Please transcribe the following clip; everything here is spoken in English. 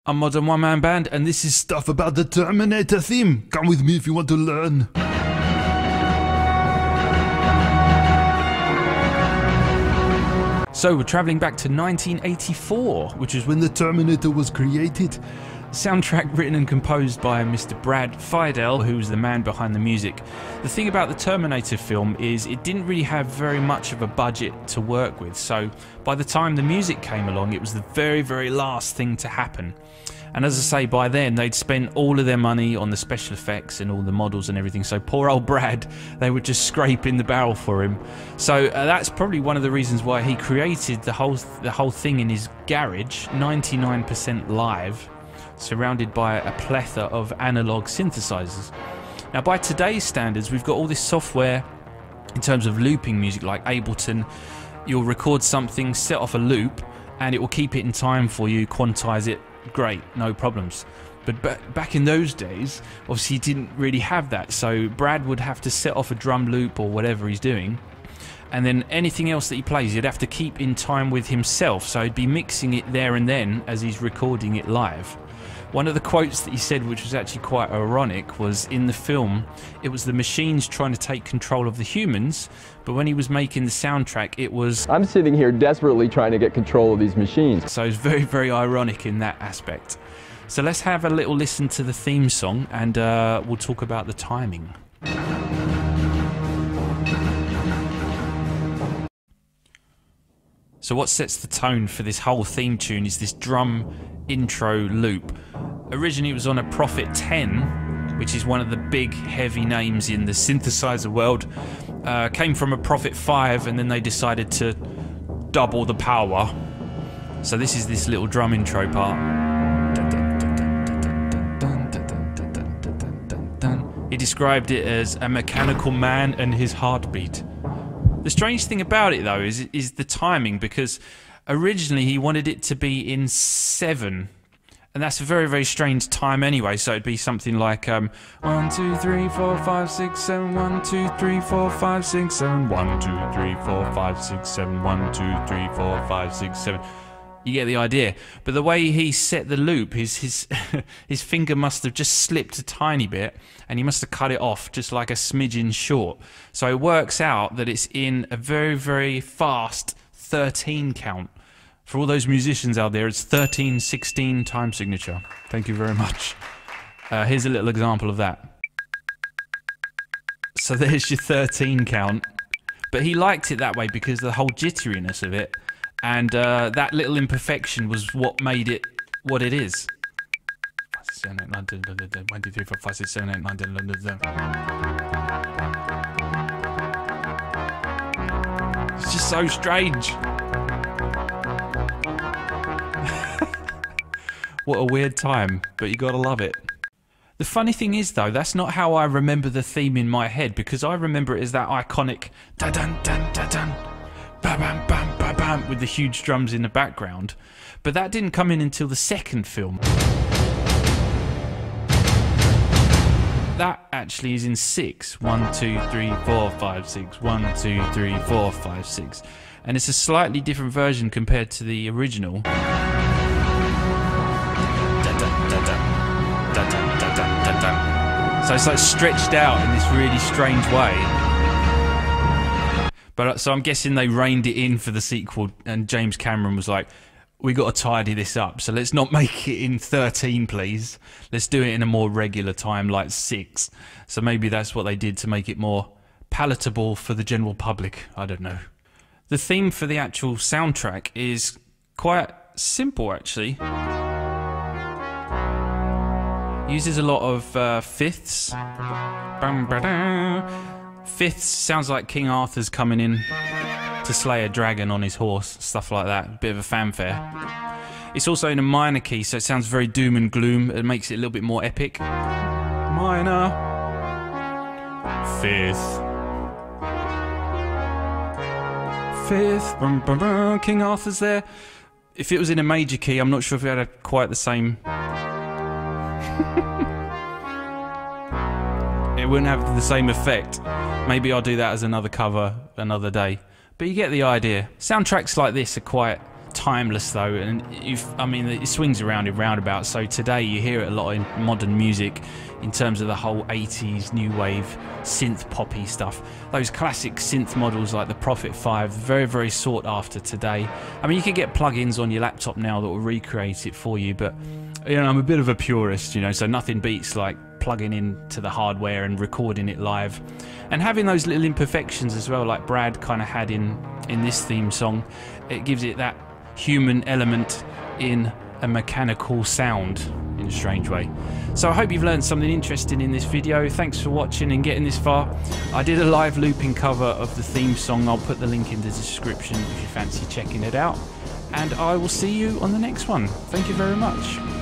I'm Modern One Man Band, and this is stuff about the Terminator theme. Come with me if you want to learn. So we're travelling back to 1984, which is when the Terminator was created. Soundtrack written and composed by Mr. Brad Fiedel, who was the man behind the music. The thing about the Terminator film is it didn't really have very much of a budget to work with, so by the time the music came along, it was the very, very last thing to happen. And as I say, by then they'd spent all of their money on the special effects and all the models and everything, so poor old Brad, they were just scraping the barrel for him. So that's probably one of the reasons why he created the whole thing in his garage, 99% live, surrounded by a plethora of analog synthesizers. Now by today's standards, we've got all this software in terms of looping music like Ableton. You'll record something, set off a loop, and it will keep it in time for you, quantize it, great, no problems. But back in those days, obviously he didn't really have that, so Brad would have to set off a drum loop or whatever he's doing, and then anything else that he plays he'd have to keep in time with himself, so he'd be mixing it there and then as he's recording it live. One of the quotes that he said, which was actually quite ironic, was in the film, it was the machines trying to take control of the humans, but when he was making the soundtrack, it was... I'm sitting here desperately trying to get control of these machines. So it's very, very ironic in that aspect. So let's have a little listen to the theme song, and we'll talk about the timing. So what sets the tone for this whole theme tune is this drum intro loop. Originally it was on a Prophet 10, which is one of the big heavy names in the synthesizer world. Came from a Prophet 5, and then they decided to double the power. So this is this little drum intro part. He described it as a mechanical man and his heartbeat. The strange thing about it though is the timing, because originally he wanted it to be in 7, and that's a very, very strange time anyway, so it'd be something like 1 2 3 4 5 6 7 1 2 3 4 5 6 7 1 2 3 4 5 6 7 1 2 3 4 5 6 7. You get the idea. But the way he set the loop, his finger must have just slipped a tiny bit, and he must have cut it off just like a smidgen short. So it works out that it's in a very, very fast 13 count. For all those musicians out there, it's 13/16 time signature. Thank you very much. Here's a little example of that. So there's your 13 count. But he liked it that way because of the whole jitteriness of it. And that little imperfection was what made it what it is. 5, 6, 7, 8, 9, 10, 11, 1, 2, 3, 4, 5, 6, 7, 8, 9, 10, 11. It's just so strange. What a weird time, but you gotta love it. The funny thing is though, that's not how I remember the theme in my head, because I remember it as that iconic da-dun-dun-da-dun, ba-bam-bam-ba-bam, with the huge drums in the background. But that didn't come in until the second film. That actually is in 6. 1, 2, 3, 4, 5, 6. 1, 2, 3, 4, 5, 6. And it's a slightly different version compared to the original. So it's like stretched out in this really strange way. But so I'm guessing they reined it in for the sequel, and James Cameron was like, we got to tidy this up, so let's not make it in 13 please, let's do it in a more regular time like 6. So maybe that's what they did to make it more palatable for the general public, I don't know. The theme for the actual soundtrack is quite simple actually. Uses a lot of fifths. Fifths sounds like King Arthur's coming in to slay a dragon on his horse, stuff like that. Bit of a fanfare. It's also in a minor key, so it sounds very doom and gloom. It makes it a little bit more epic. Minor. Fifth. Fifth. King Arthur's there. If it was in a major key, I'm not sure if it had quite the same... It wouldn't have the same effect. Maybe I'll do that as another cover another day. But you get the idea. Soundtracks like this are quite timeless though, and I mean, it swings around in roundabouts. So today you hear it a lot in modern music, in terms of the whole 80s new wave synth poppy stuff. Those classic synth models like the Prophet 5, very, very sought after today. I mean, you can get plugins on your laptop now that will recreate it for you, but you know, I'm a bit of a purist, you know, so nothing beats like plugging into the hardware and recording it live, and having those little imperfections as well, like Brad kind of had in this theme song. It gives it that human element in a mechanical sound in a strange way. So I hope you've learned something interesting in this video. Thanks for watching and getting this far. I did a live looping cover of the theme song. I'll put the link in the description if you fancy checking it out, and I will see you on the next one. Thank you very much.